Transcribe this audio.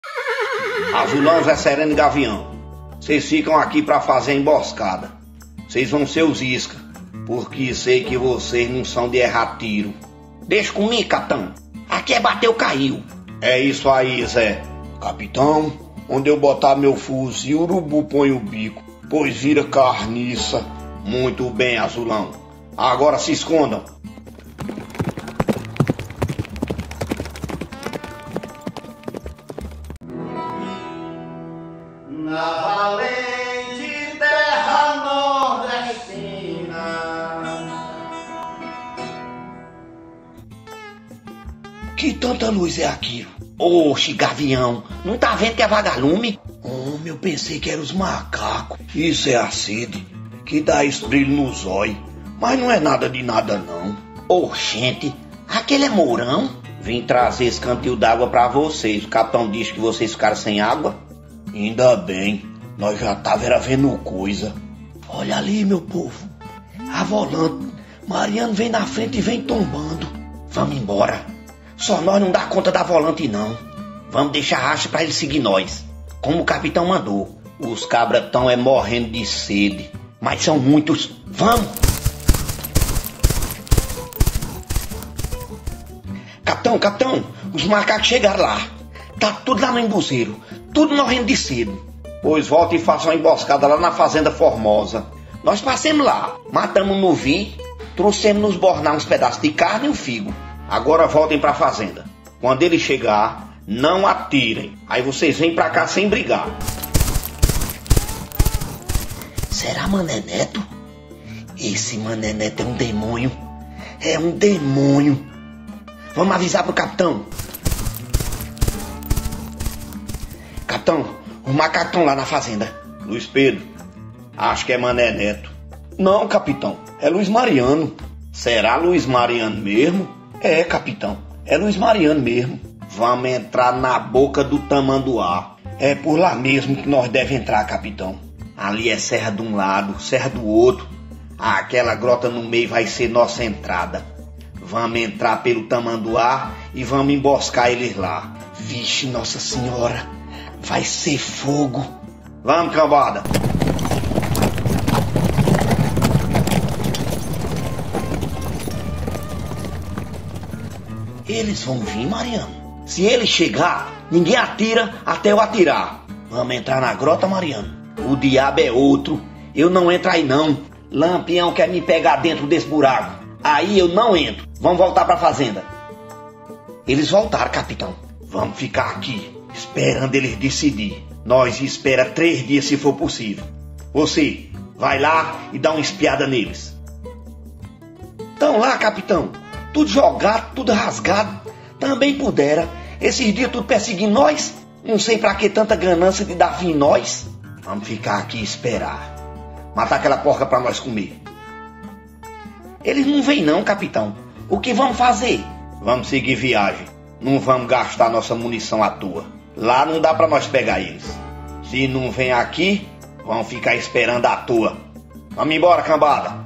Azulão, Zé Sereno e Gavião, vocês ficam aqui pra fazer a emboscada. Vocês vão ser os isca, porque sei que vocês não são de errar tiro. Deixa comigo, capitão. Aqui é bateu, caiu. É isso aí, Zé. Capitão, onde eu botar meu fuzil, o urubu põe o bico, pois vira carniça. Muito bem, Azulão. Agora se escondam. Na valente terra nordestina. Que tanta luz é aquilo? Oxe, Gavião, não tá vendo que é vagalume? Homem, eu pensei que eram os macacos. Isso é a sede, que dá esse brilho nos olhos. Mas não é nada de nada, não. Oxente, aquele é Mourão? Vim trazer esse cantil d'água pra vocês. O capitão disse que vocês ficaram sem água. Ainda bem, nós já tava vendo coisa. Olha ali, meu povo, a volante. Mariano vem na frente e vem tombando. Vamos embora. Só nós não dá conta da volante, não. Vamos deixar racha pra ele seguir nós, como o capitão mandou. Os cabras tão morrendo de sede. Mas são muitos. Vamos! Capitão, os macacos chegaram lá. Tá tudo lá no embuzeiro, tudo morrendo de sede. Pois volta e faça uma emboscada lá na Fazenda Formosa. Nós passemos lá, matamos um novilho, trouxemos nos bornar uns pedaços de carne e um figo. Agora voltem pra fazenda. Quando ele chegar, não atirem. Aí vocês vêm pra cá sem brigar. Será Mané Neto? Esse Mané Neto é um demônio. É um demônio. Vamos avisar pro capitão. Capitão, os macacos estão lá na fazenda. Luiz Pedro, acho que é Mané Neto. Não, capitão, é Luiz Mariano. Será Luiz Mariano mesmo? É, capitão, é Luiz Mariano mesmo. Vamos entrar na boca do Tamanduá. É por lá mesmo que nós devemos entrar, capitão. Ali é serra de um lado, serra do outro. Aquela grota no meio vai ser nossa entrada. Vamos entrar pelo Tamanduá e vamos emboscar eles lá. Vixe, Nossa Senhora, vai ser fogo. Vamos, cambada. Eles vão vir, Mariano. Se ele chegar, ninguém atira até eu atirar. Vamos entrar na grota, Mariano. O diabo é outro. Eu não entro aí não. Lampião quer me pegar dentro desse buraco. Aí eu não entro. Vamos voltar pra fazenda. Eles voltaram, capitão. Vamos ficar aqui, esperando eles decidir. Nós espera 3 dias se for possível. Você, vai lá e dá uma espiada neles. Estão lá, capitão. Tudo jogado, tudo rasgado. Também pudera. Esses dias tudo perseguindo nós. Não sei pra que tanta ganância de dar fim em nós. Vamos ficar aqui e esperar. Matar aquela porca pra nós comer. Eles não vêm não, capitão. O que vamos fazer? Vamos seguir viagem. Não vamos gastar nossa munição à toa. Lá não dá pra nós pegar eles. Se não vem aqui, vamos ficar esperando à toa. Vamos embora, cambada.